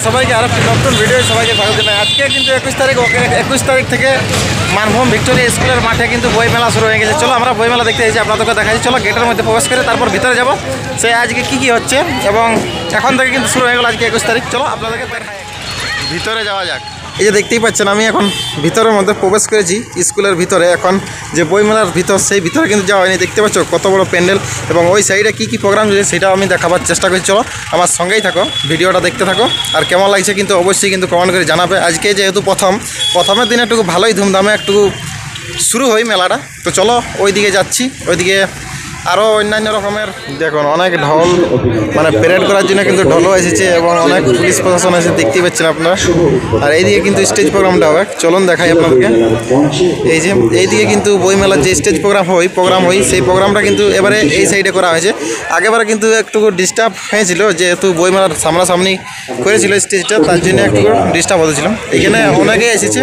সবাইকে আরো নতুন ভিডিও সবাইকে স্বাগত জানাই। আজকে কিন্তু 21 তারিখ থেকে মানভূম ভিক্টোরিয়া স্কুলের মাঠে কিন্তু বই মেলা শুরু হয়ে গেছে। চলো আমরা বই মেলা দেখতে এসেছি, আপনাদেরকে দেখাচ্ছি। চলো গেটের মধ্যে প্রবেশ করে তারপর ভিতরে যাব, সে আজকে কি হচ্ছে এবং এখন থেকে কিন্তু শুরু হয়ে গেল আজকে 21 তারিখ। চলো আপনাদেরকে ভিতরে যাওয়া যাক। এই যে দেখতেই পাচ্ছেন আমি এখন ভিতরের মধ্যে প্রবেশ করেছি স্কুলের ভিতরে। এখন যে বইমেলার ভিতর সেই ভিতরে কিন্তু যাওয়া হয়নি। দেখতে পাচ্ছ কত বড় প্যান্ডেল এবং ওই সাইডে কি প্রোগ্রাম চলছে সেটাও আমি দেখাবার চেষ্টা করছি। চলো আমার সঙ্গেই থাকো, ভিডিওটা দেখতে থাকো। আর কেমন লাগছে কিন্তু অবশ্যই কিন্তু কমেন্ট করে জানাবে। আজকে যেহেতু প্রথমের দিনে একটু ভালোই ধুমধামে একটু শুরু হয় মেলাটা, তো চলো ওই দিকে যাচ্ছি। ওইদিকে আরও অন্যান্য রকমের দেখুন অনেক ঢোল, মানে প্যারেড করার জন্য কিন্তু ঢোলও এসেছে এবং অনেক পুলিশ প্রশাসন এসে দেখতেই পাচ্ছেন আপনারা। আর এইদিকে কিন্তু স্টেজ প্রোগ্রামটা হবে, চলুন দেখাই আপনাদেরকে। এই যে এইদিকে কিন্তু বইমেলার যে স্টেজ প্রোগ্রাম হয় সেই প্রোগ্রামটা কিন্তু এবারে এই সাইডে করা হয়েছে। আগেবারে কিন্তু একটু ডিস্টার্ব হয়েছিল, যেহেতু বইমেলার সামনাসামনি করেছিল স্টেজটা, তার জন্য একটু ডিস্টার্ব হতেছিল। এখানে অনেকেই এসেছে,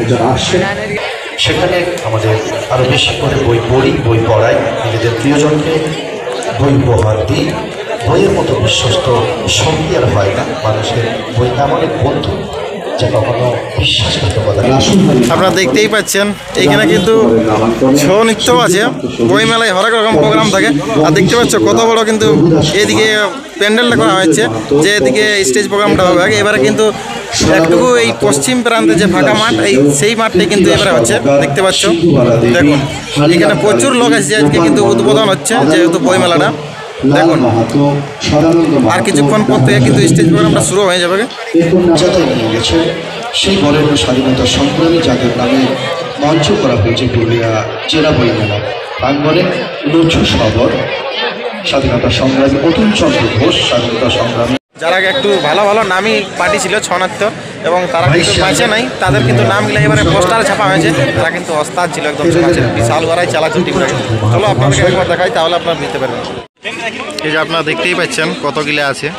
সেখানে আমাদের আরও বেশি করে বই পড়ি, বই পড়াই, নিজেদের প্রিয়জনকে বই উপহার দিই। বইয়ের মতো বিশ্বস্ত সঙ্গী আর হয় না। মানুষের বই এমন এক বন্ধু যা কখনো বিশ্বাসঘাতকতা। আপনারা দেখতেই পাচ্ছেন এখানে কিন্তু ছৌ নৃত্য আছে। বইমেলায় হরেক রকম প্রোগ্রাম থাকে। আর দেখতে পাচ্ছ কত বড় কিন্তু এদিকে প্যান্ডেলটা করা হয়েছে, যে এদিকে স্টেজ প্রোগ্রামটা হবে। এবারে কিন্তু একটুকু এই পশ্চিম প্রান্তে যে ফাঁকা মাঠ, সেই মাঠটাই কিন্তু এবারে হচ্ছে। দেখতে পাচ্ছ, দেখুন এখানে প্রচুর লোক আসছে। আজকে কিন্তু উদ্বোধন হচ্ছে যেহেতু বইমেলাটা। দেখুন আর কিছুক্ষণ পর থেকে কিন্তু স্টেজ প্রোগ্রামটা শুরু হয়ে যাবে। নিয়ে গেছে সেই বরেণ্য স্বাধীনতা সংগ্রামী যাদের নামে মঞ্চ করা হয়েছে পুরুলিয়া জেলা বইমেলা প্রাঙ্গণে। লুচু সবর স্বাধীনতা সংগ্রামী অতুল চন্দ্র ঘোষ, স্বাধীনতা সংগ্রামী যারা একটু ভালো নামই পার্টি ছিল ছৌ নাট্য, এবং তারা কিন্তু বাঁচে নাই, তাদের কিন্তু নামগুলো এবারে পোস্টারে ছাপা হয়েছে। তারা কিন্তু ওস্তাদ ছিল একদম, বিশাল গড়াই চালাচ্ছে টিমটাকে। চলো আপনাদেরকে একবার দেখাই, তাহলে আপনারা নিতে পারবেন। এই যে আপনারা দেখতেই পাচ্ছেন কতগুলো আছে।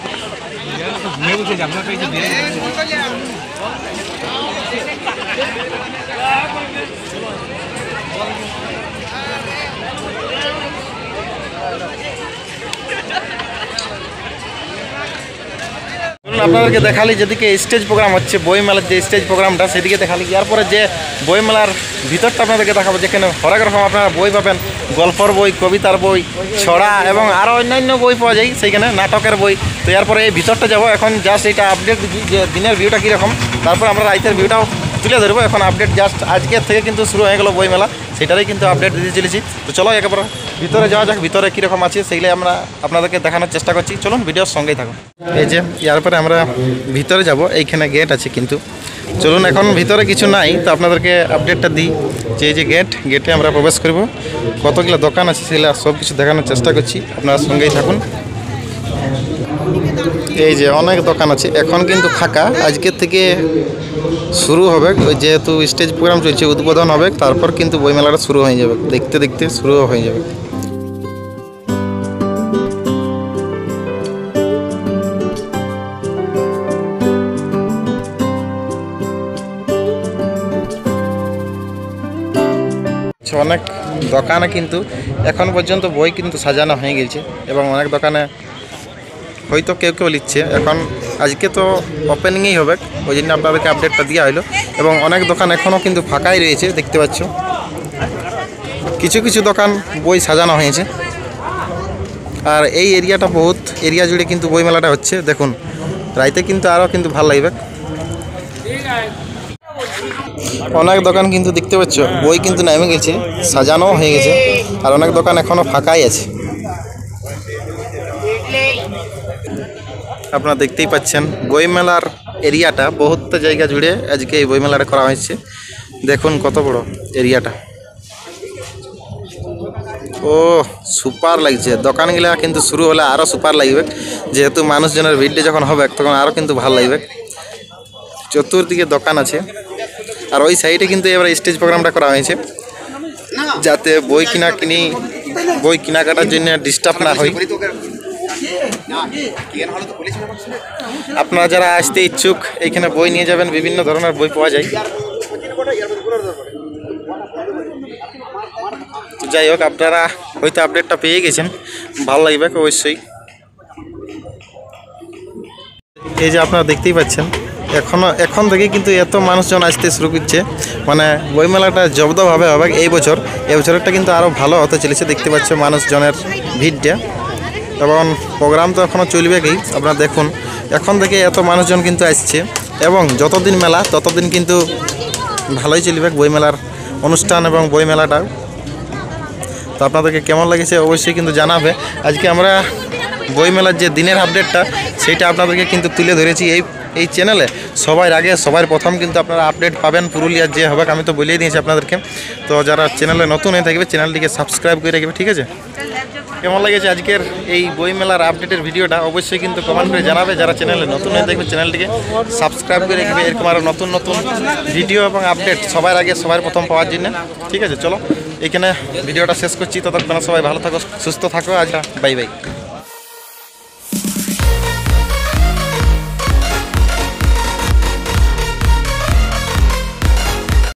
আপনাদেরকে দেখালি যেদিকে স্টেজ প্রোগ্রাম হচ্ছে বইমেলার যে স্টেজ প্রোগ্রামটা, সেদিকে দেখালি। এরপরে যে বইমেলার ভিতরটা আপনাদেরকে দেখাবো, যেখানে হরেক রকম আপনারা বই পাবেন। গল্পর বই, কবিতার বই, ছড়া এবং আরও অন্যান্য বই পাওয়া যায় সেইখানে, নাটকের বই। তো এরপরে এই ভিতরটা যাবো। এখন জাস্ট এটা আপডেট দিচ্ছি যে দিনের ভিউটা কীরকম, তারপর আমরা রাতের ভিউটাও তুলে ধরবো। এখন আপডেট জাস্ট আজকের থেকে কিন্তু শুরু হয়ে গেলো বইমেলা, সেটারই কিন্তু আপডেট দিতে চলেছি। তো চলো একেবারে ভিতরে যাওয়া যাক, ভিতরে কীরকম আছে সেইগুলো আমরা আপনাদেরকে দেখানোর চেষ্টা করছি। চলুন ভিডিওর সঙ্গেই থাকুন। এই যে এরপরে আমরা ভিতরে যাব, এইখানে গেট আছে কিন্তু। চলুন এখন ভিতরে কিছু নাই, তো আপনাদেরকে আপডেটটা দিই যে এই যে গেটে আমরা প্রবেশ করব। কতগুলো দোকান আছে সেগুলো সব কিছু দেখানোর চেষ্টা করছি, আপনারা সঙ্গেই থাকুন। এই যে অনেক দোকান আছে, এখন কিন্তু ফাঁকা। আজকের থেকে শুরু হবে, ওই যেহেতু স্টেজ প্রোগ্রাম চলছে, উদ্বোধন হবে, তারপর কিন্তু বইমেলাটা শুরু হয়ে যাবে। দেখতে দেখতে শুরু হয়ে যাবে। অনেক দোকানে কিন্তু এখন পর্যন্ত বই কিন্তু সাজানো হয়ে গেছে, এবং অনেক দোকানে হয়তো কেউ লিখছে। এখন আজকে তো ওপেনিংই হবে, ওই জন্য আপনাদেরকে আপডেটটা দেওয়া হলো। এবং অনেক দোকান এখনও কিন্তু ফাঁকাই রয়েছে, দেখতে পাচ্ছ। কিছু দোকান বই সাজানো হয়েছে। আর এই এরিয়াটা বহুত এরিয়া জুড়ে কিন্তু বইমেলাটা হচ্ছে। দেখুন রাইতে কিন্তু আরও কিন্তু ভালো লাগবে। অনেক দোকান কিন্তু দেখতে পাচ্ছ বই কিন্তু নেমে গেছে, সাজানো হয়ে গেছে। আর অনেক দোকান এখনও ফাঁকাই আছে। আপনারা দেখতেই পাচ্ছেন বইমেলার এরিয়াটা বহুত জায়গা জুড়ে আজকে এই বইমেলাটা করা হয়েছে। দেখুন কত বড় এরিয়াটা, ও সুপার লাগছে। দোকানগুলা কিন্তু শুরু হলে আরও সুপার লাগবে, যেহেতু মানুষজনের ভিড়টা যখন হবে তখন আরও কিন্তু ভালো লাগবে। চতুর্দিকে দোকান আছে। আর ওই সাইডে কিন্তু এবার স্টেজ প্রোগ্রামটা করা হয়েছে, যাতে বই কেনাকাটার জন্য ডিস্টার্ব না হয়। আপনারা যারা আসতে ইচ্ছুক এইখানে বই নিয়ে যাবেন, বিভিন্ন ধরনের বই পাওয়া যায়। যাই হোক, আপনারা হয়তো আপডেটটা পেয়ে গেছেন, ভালো লাগবে অবশ্যই। এই যে আপনারা দেখতেই পাচ্ছেন এখন থেকে কিন্তু এত মানুষজন আসতে শুরু করছে, মানে বইমেলাটা জব্দভাবে হবে এই বছরটা কিন্তু আরও ভালো হতে চলেছে। দেখতে পাচ্ছ মানুষজনের ভিড়টা, এবং প্রোগ্রাম তো এখনও চলবেই। আপনারা দেখুন এখন থেকে এত মানুষজন কিন্তু আসছে, এবং যতদিন মেলা ততদিন কিন্তু ভালোই চলবে বইমেলার অনুষ্ঠান এবং বইমেলাটাও। তো আপনাদেরকে কেমন লেগেছে অবশ্যই কিন্তু জানাবে। আজকে আমরা বইমেলার যে দিনের আপডেটটা সেইটা আপনাদেরকে কিন্তু তুলে ধরেছি এই চ্যানেলে। সবার আগে সবার প্রথম কিন্তু আপনারা আপডেট পাবেন পুরুলিয়ার যে হবে, আমি তো বলেই দিয়েছি আপনাদেরকে। তো যারা চ্যানেলে নতুন হয়ে থাকবে চ্যানেলটিকে সাবস্ক্রাইব করে রাখবে, ঠিক আছে? কেমন লেগেছে আজকের এই বইমেলার আপডেটের ভিডিওটা অবশ্যই কিন্তু কমেন্ট করে জানাবে। যারা চ্যানেলে নতুন হয়ে থাকবে চ্যানেলটিকে সাবস্ক্রাইব করে রাখবে, এরকম আরও নতুন নতুন ভিডিও এবং আপডেট সবার আগে সবার প্রথম পাওয়ার জন্য, ঠিক আছে? চলো এখানে ভিডিওটা শেষ করছি। ততক্ষণ সবাই ভালো থাকো, সুস্থ থাকো। আজ বাই বাই।